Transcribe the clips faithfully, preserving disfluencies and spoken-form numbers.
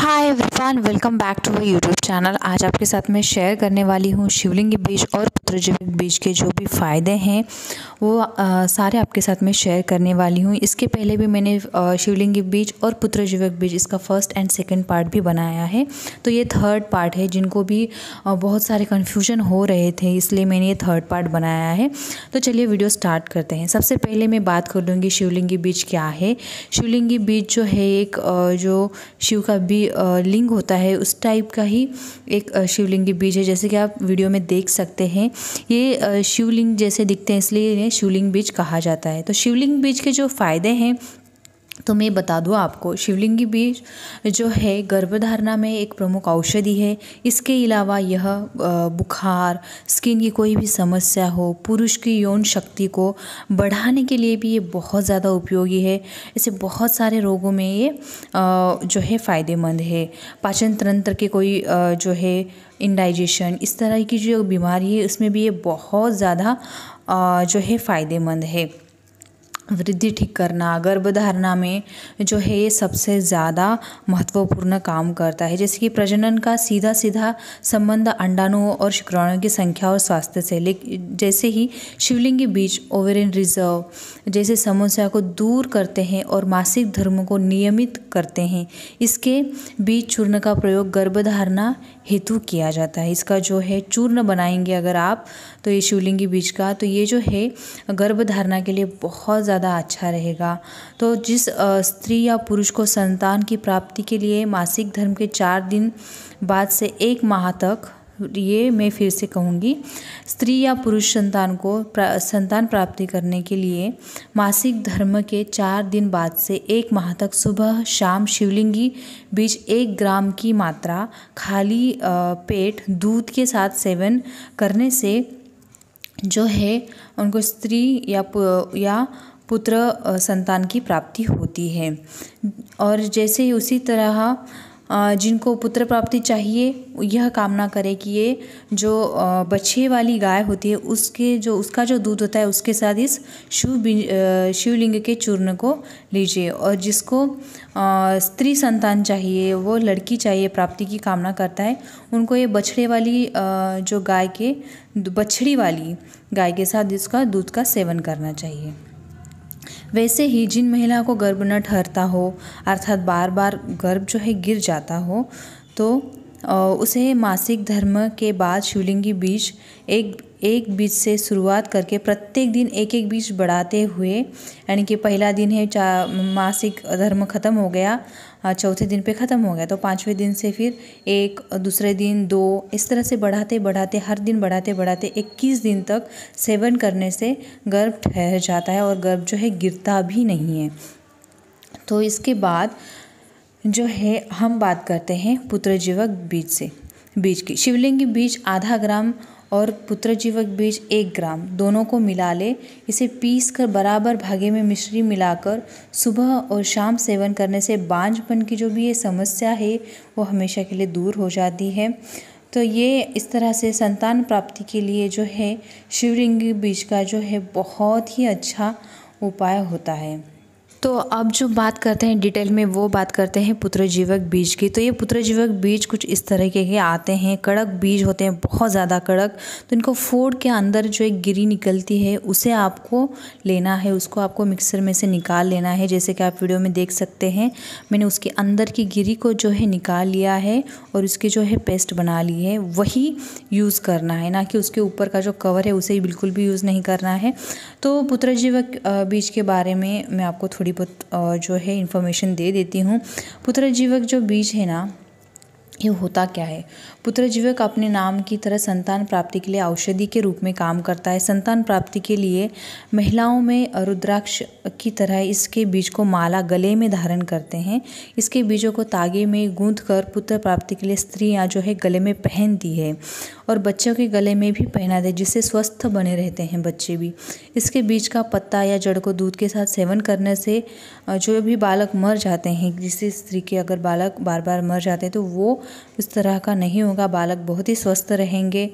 Hi everyone, welcome back to my YouTube channel. आज आपके साथ मैं शेयर करने वाली हूँ शिवलिंग बीज और पुत्रजीवक बीज के जो भी फ़ायदे हैं वो आ, सारे आपके साथ मैं शेयर करने वाली हूँ। इसके पहले भी मैंने आ, शिवलिंग बीज और पुत्रजीवक बीज इसका फर्स्ट एंड सेकंड पार्ट भी बनाया है, तो ये थर्ड पार्ट है। जिनको भी आ, बहुत सारे कन्फ्यूजन हो रहे थे, इसलिए मैंने ये थर्ड पार्ट बनाया है। तो चलिए वीडियो स्टार्ट करते हैं। सबसे पहले मैं बात कर लूँगी शिवलिंग बीज क्या है। शिवलिंग बीज जो है एक आ, जो शिव का भी लिंग होता है उस टाइप का ही एक शिवलिंगी बीज है। जैसे कि आप वीडियो में देख सकते हैं, ये शिवलिंग जैसे दिखते हैं, इसलिए इन्हें शिवलिंग बीज कहा जाता है। तो शिवलिंग बीज के जो फ़ायदे हैं तो मैं बता दूं आपको। शिवलिंगी बीज जो है गर्भधारणा में एक प्रमुख औषधि है। इसके अलावा यह बुखार, स्किन की कोई भी समस्या हो, पुरुष की यौन शक्ति को बढ़ाने के लिए भी ये बहुत ज़्यादा उपयोगी है। ऐसे बहुत सारे रोगों में ये जो है फ़ायदेमंद है। पाचन तंत्र के कोई जो है इंडाइजेशन, इस तरह की जो बीमारी है उसमें भी ये बहुत ज़्यादा जो है फ़ायदेमंद है। वृद्धि ठीक करना, गर्भधारणा में जो है ये सबसे ज़्यादा महत्वपूर्ण काम करता है। जैसे कि प्रजनन का सीधा सीधा संबंध अंडाणुओं और शुक्राणुओं की संख्या और स्वास्थ्य से। लेकिन जैसे ही शिवलिंगी बीज ओवेरियन रिजर्व जैसे समस्या को दूर करते हैं और मासिक धर्म को नियमित करते हैं। इसके बीज चूर्ण का प्रयोग गर्भधारणा हेतु किया जाता है। इसका जो है चूर्ण बनाएंगे अगर आप, तो ये शिवलिंगी बीज का, तो ये जो है गर्भधारणा के लिए बहुत ज़्यादा अच्छा रहेगा। तो जिस स्त्री या पुरुष को संतान की प्राप्ति के लिए मासिक धर्म के चार दिन बाद से एक माह तक, ये मैं फिर से कहूँगी, स्त्री या पुरुष संतान को प्रा, संतान प्राप्ति करने के लिए मासिक धर्म के चार दिन बाद से एक माह तक सुबह शाम शिवलिंगी बीज एक ग्राम की मात्रा खाली पेट दूध के साथ सेवन करने से जो है उनको स्त्री या या पुत्र संतान की प्राप्ति होती है। और जैसे ही उसी तरह जिनको पुत्र प्राप्ति चाहिए, यह कामना करें कि ये जो बच्चे वाली गाय होती है उसके जो उसका जो दूध होता है उसके साथ इस शिव शिवलिंग के चूर्ण को लीजिए। और जिसको स्त्री संतान चाहिए, वो लड़की चाहिए, प्राप्ति की कामना करता है, उनको ये बछड़े वाली जो गाय के बछड़ी वाली गाय के साथ इसका दूध का सेवन करना चाहिए। वैसे ही जिन महिला को गर्भ न ठहरता हो, अर्थात बार बार गर्भ जो है गिर जाता हो, तो उसे मासिक धर्म के बाद शिवलिंगी बीज एक एक बीज से शुरुआत करके प्रत्येक दिन एक एक बीज बढ़ाते हुए, यानी कि पहला दिन है चा मासिक धर्म ख़त्म हो गया, चौथे दिन पे ख़त्म हो गया, तो पाँचवें दिन से फिर एक, दूसरे दिन दो, इस तरह से बढ़ाते बढ़ाते हर दिन बढ़ाते बढ़ाते इक्कीस दिन तक सेवन करने से गर्भ ठहर जाता है और गर्भ जो है गिरता भी नहीं है। तो इसके बाद जो है हम बात करते हैं पुत्रजीवक बीज से बीज की। शिवलिंगी बीज आधा ग्राम और पुत्रजीवक बीज एक ग्राम दोनों को मिला ले। इसे पीस कर बराबर भागे में मिश्री मिलाकर सुबह और शाम सेवन करने से बांझपन की जो भी ये समस्या है वो हमेशा के लिए दूर हो जाती है। तो ये इस तरह से संतान प्राप्ति के लिए जो है शिवलिंगी बीज का जो है बहुत ही अच्छा उपाय होता है। तो अब जो बात करते हैं डिटेल में, वो बात करते हैं पुत्रजीवक बीज की। तो ये पुत्रजीवक बीज कुछ इस तरीके के आते हैं, कड़क बीज होते हैं, बहुत ज़्यादा कड़क। तो इनको फोड़ के अंदर जो एक गिरी निकलती है उसे आपको लेना है, उसको आपको मिक्सर में से निकाल लेना है। जैसे कि आप वीडियो में देख सकते हैं, मैंने उसके अंदर की गिरी को जो है निकाल लिया है और उसकी जो है पेस्ट बना ली है, वही यूज़ करना है, ना कि उसके ऊपर का जो कवर है उसे बिल्कुल भी यूज़ नहीं करना है। तो पुत्रजीवक बीज के बारे में मैं आपको थोड़ी बहुत जो है इन्फॉर्मेशन दे देती हूँ। पुत्रजीवक जो बीज है ना, ये होता क्या है। पुत्रजीवक अपने नाम की तरह संतान प्राप्ति के लिए औषधि के रूप में काम करता है। संतान प्राप्ति के लिए महिलाओं में रुद्राक्ष की तरह इसके बीज को माला गले में धारण करते हैं। इसके बीजों को तागे में गूंथ कर पुत्र प्राप्ति के लिए स्त्रियां जो है गले में पहनती है और बच्चों के गले में भी पहना दे, जिससे स्वस्थ बने रहते हैं बच्चे भी। इसके बीज का पत्ता या जड़ को दूध के साथ सेवन करने से जो भी बालक मर जाते हैं, जिससे स्त्री के अगर बालक बार बार मर जाते हैं तो वो इस तरह का नहीं होगा, बालक बहुत ही स्वस्थ रहेंगे।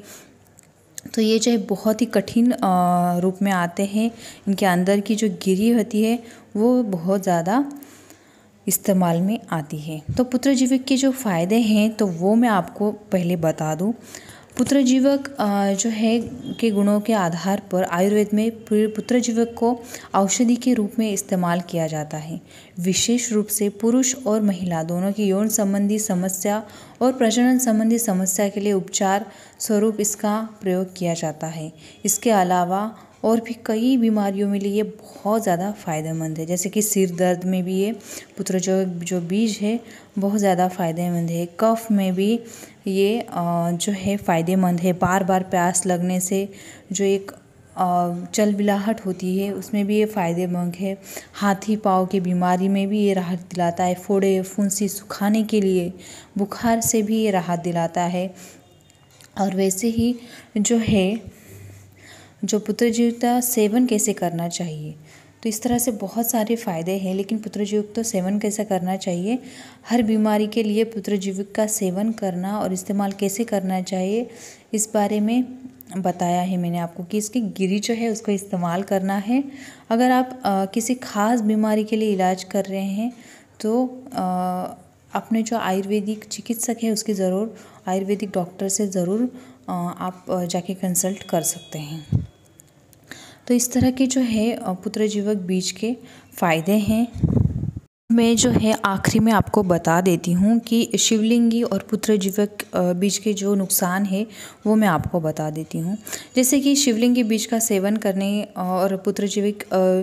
तो ये जो है बहुत ही कठिन रूप में आते हैं। इनके अंदर की जो गिरी होती है वो बहुत ज़्यादा इस्तेमाल में आती है। तो पुत्रजीवक के जो फ़ायदे हैं तो वो मैं आपको पहले बता दूं। पुत्रजीवक जो है के गुणों के आधार पर आयुर्वेद में पुत्रजीवक को औषधि के रूप में इस्तेमाल किया जाता है। विशेष रूप से पुरुष और महिला दोनों की यौन संबंधी समस्या और प्रजनन संबंधी समस्या के लिए उपचार स्वरूप इसका प्रयोग किया जाता है। इसके अलावा और भी कई बीमारियों में लिए ये बहुत ज़्यादा फ़ायदेमंद है, जैसे कि सिर दर्द में भी ये पुत्रजीवक जो बीज है बहुत ज़्यादा फ़ायदेमंद है। कफ में भी ये जो है फ़ायदेमंद है। बार बार प्यास लगने से जो एक चलबिलाहट होती है उसमें भी ये फ़ायदेमंद है। हाथी पाँव की बीमारी में भी ये राहत दिलाता है। फोड़े फुंसी सुखाने के लिए, बुखार से भी ये राहत दिलाता है। और वैसे ही जो है जो पुत्रजीविका सेवन कैसे करना चाहिए, तो इस तरह से बहुत सारे फ़ायदे हैं, लेकिन पुत्रजीविक तो सेवन कैसे करना चाहिए, हर बीमारी के लिए पुत्रजीविक का सेवन करना और इस्तेमाल कैसे करना चाहिए इस बारे में बताया है मैंने आपको कि इसकी गिरी जो है उसको इस्तेमाल करना है। अगर आप आ, किसी ख़ास बीमारी के लिए इलाज कर रहे हैं तो आ, अपने जो आयुर्वेदिक चिकित्सक है उसकी ज़रूर आयुर्वेदिक डॉक्टर से ज़रूर आप जाके कंसल्ट कर सकते हैं। तो इस तरह के जो है पुत्रजीवक बीज के फ़ायदे हैं। मैं जो है आखिरी में आपको बता देती हूँ कि शिवलिंगी और पुत्रजीवक बीज के जो नुकसान है वो मैं आपको बता देती हूँ। जैसे कि शिवलिंगी बीज का सेवन करने और पुत्रजीवक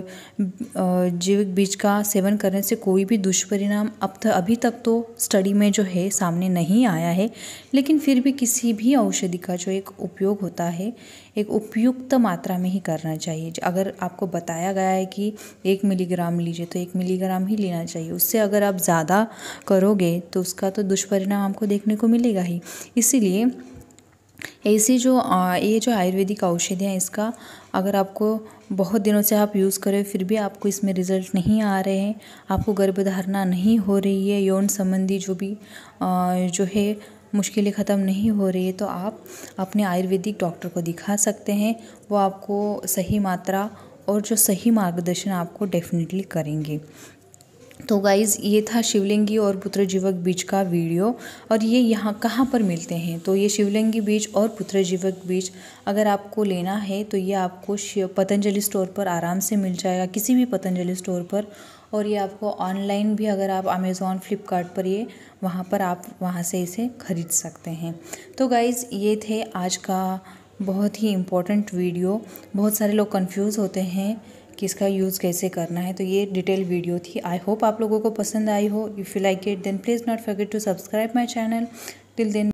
जीवक बीज का सेवन करने से कोई भी दुष्परिणाम अब तक अभी तक तो स्टडी में जो है सामने नहीं आया है, लेकिन फिर भी किसी भी औषधि का जो एक उपयोग होता है एक उपयुक्त मात्रा में ही करना चाहिए। अगर आपको बताया गया है कि एक मिलीग्राम लीजिए तो एक मिलीग्राम ही लेना चाहिए। उससे अगर आप ज़्यादा करोगे तो उसका तो दुष्परिणाम आपको देखने को मिलेगा ही। इसीलिए ऐसी जो ये जो आयुर्वेदिक औषधियाँ हैं इसका अगर आपको बहुत दिनों से आप यूज़ करें फिर भी आपको इसमें रिज़ल्ट नहीं आ रहे हैं, आपको गर्भधारणा नहीं हो रही है, यौन संबंधी जो भी जो है मुश्किलें ख़त्म नहीं हो रही है, तो आप अपने आयुर्वेदिक डॉक्टर को दिखा सकते हैं। वो आपको सही मात्रा और जो सही मार्गदर्शन आपको डेफिनेटली करेंगे। तो गाइज़ ये था शिवलिंगी और पुत्रजीवक बीज का वीडियो। और ये यहाँ कहाँ पर मिलते हैं, तो ये शिवलिंगी बीज और पुत्रजीवक बीज अगर आपको लेना है तो ये आपको पतंजलि स्टोर पर आराम से मिल जाएगा, किसी भी पतंजलि स्टोर पर। और ये आपको ऑनलाइन भी अगर आप अमेज़ॉन फ्लिपकार्ट पर ये वहाँ पर आप वहाँ से इसे ख़रीद सकते हैं। तो गाइज़ ये थे आज का बहुत ही इम्पोर्टेंट वीडियो। बहुत सारे लोग कंफ्यूज होते हैं कि इसका यूज़ कैसे करना है, तो ये डिटेल वीडियो थी। आई होप आप लोगों को पसंद आई हो। If you like it then please not forget to subscribe my channel. Till then